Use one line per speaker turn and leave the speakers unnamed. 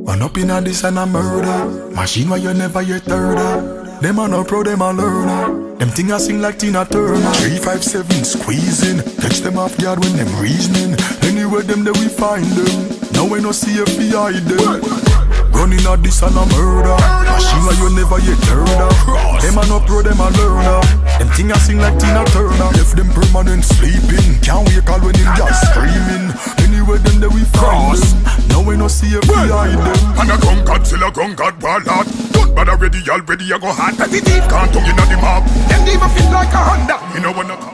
Man up in a this and a murder. Machine where you never yet heard of. Them a no pro, them a learner. Them thing a sing like Tina Turner. 357 squeezing. Catch them off guard when them reasoning. Anywhere them there we find them. Now we no see if we hide them. Running a this and a murder. Machine where you never yet heard of. Them a no pro, them a learner. Them thing a sing like Tina Turner. Left them permanent sleeping. Can't wake all when them just screaming. Anywhere them there we find them. Now we no see if we hide them.
And a conquered till a conquered warlord. Don't bother already I go hard. Petty thief can't tongue in the mouth. Them even feel like a Honda. You know when